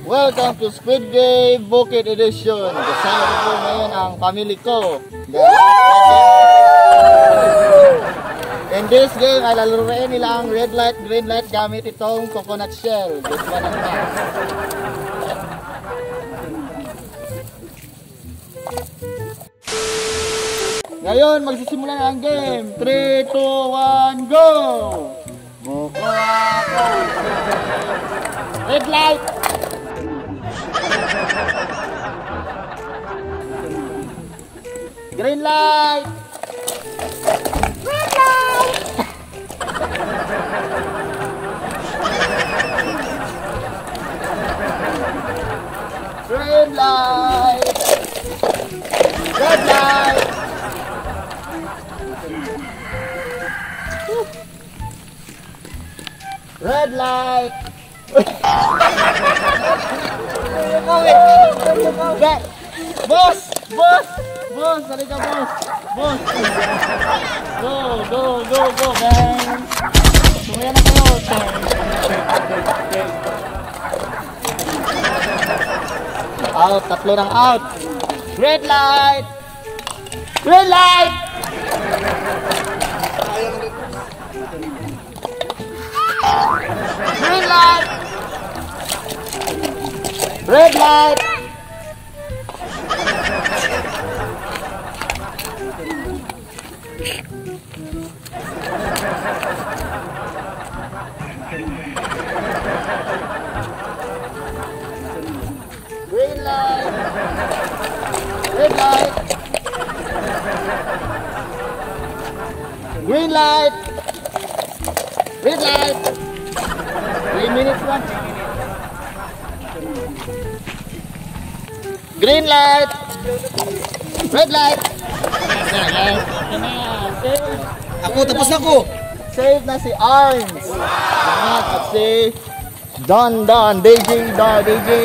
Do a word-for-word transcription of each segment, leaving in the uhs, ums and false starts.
Welcome to Squid Game Bukid Edition. Kasama ko po ngayon ang family ko. In this game ay laluruin nila ang red light, green light gamit itong coconut shell. This one ang pass. Ngayon magsisimula na ang game. three, two, one, go! Buko ako. Red light. Green light. Red light. Green light. Red light. Red light. Boss! Boss! Boss! Sali ka, boss! Boss! Go! Go! Go! Go! Bang! Sumaya na kayo! Out! Tatlo ng out! Red light! Red light! Green light! Red light! Green light! Red light! Green light! Red light! Three minutes lang. Green light! Red light! Ako, tapos na ako! Save na si Arms! At si Don Don! D J Don! D J!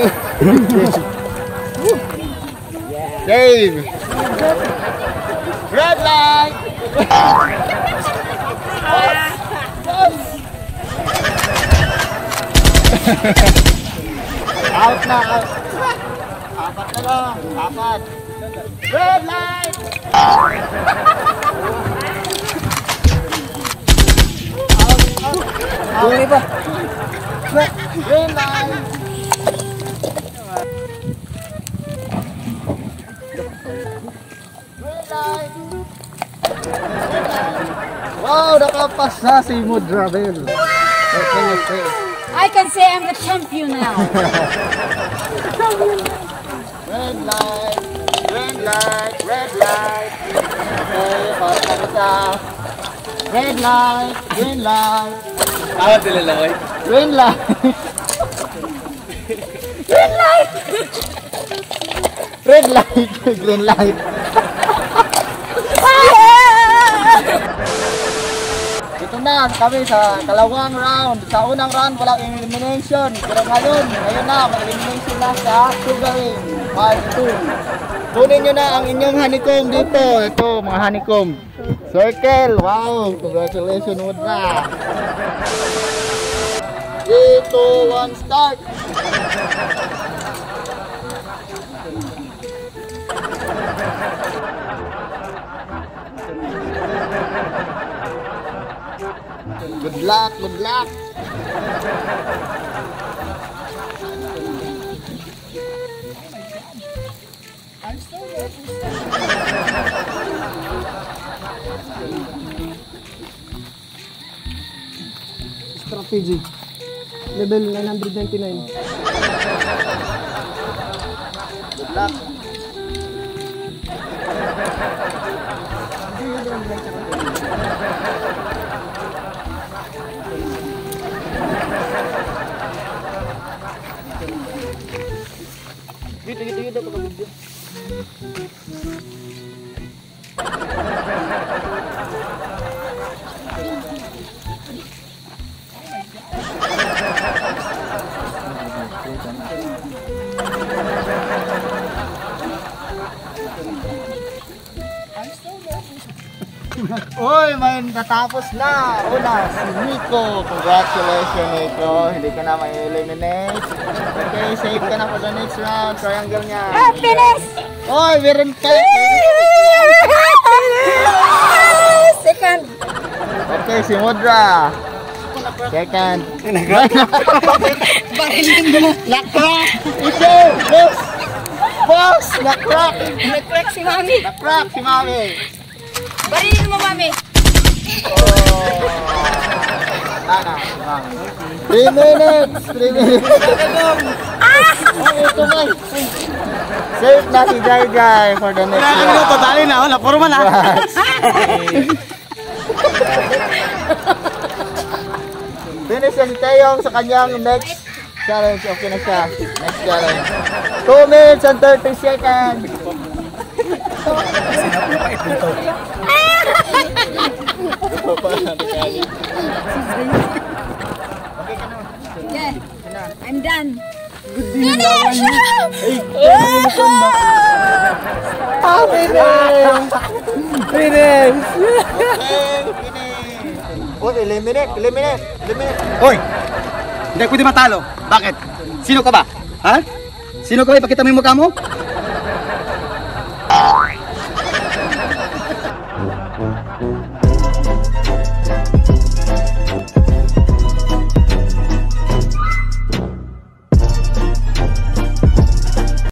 Save! Red light! Out na, out. Apat na lang, apat. Red light! Out, out. Huli ba? Green light! Green light! Green light! Wow, nakapas na si Mudravel. Okay, okay. I can say I'm the champion now. Red light, red light, red light. Okay, para sa isa. Red light, green light. Awat nila lang ay. Green light. Green light! Red light, green light. Ito na kami sa kalawang round. Sa unang round walang elimination. Pero ngayon, ngayon na, may elimination na sa sugaring. Part two. Kunin nyo na ang inyong honeycomb dito. Ito, mga honeycomb. Circle. Wow, congratulations Mudra. three, two, one, start. Good luck, good luck. Strategy. Level nine ninety-nine. Good luck. Dito, dito, dito, pagkabudyo. Uy, may natapos na. Una, si Nico. Congratulations, Nico. Hindi ka na ma-eliminate. Okay, save ka na for the next round. Triangle niya. Ah, finish! Uy, meron pa. Second. Okay, si Mudra. Second. Barilin mo. Nakrak! Ito! Boss! Boss! Nakrak! Nag-crack si Mami. Nakrak si Mami! Barilin mo, Mami. Oh! Ana, si Mami. three minutes! three minutes! Ah! Oh, ito na! Safe na si Jai Jai for the next Ano round. totally na, wala puro man ha. Finish na si Taeyong sa kanyang next challenge. Okay na siya. Next challenge. two minutes and thirty seconds. Yeah, I'm done. Finish! Ah, finish! Finish! Okay, finish! Oh, eliminate, eliminate, eliminate. Hoy! Hindi pwede matalo. Bakit? Sino ka ba? Ha? Sino ka ba? Ipakita mo yung mukha mo?